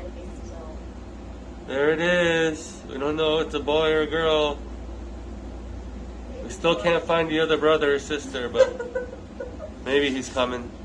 and he's still... There it is. We don't know if it's a boy or a girl. We still can't find the other brother or sister, but maybe he's coming.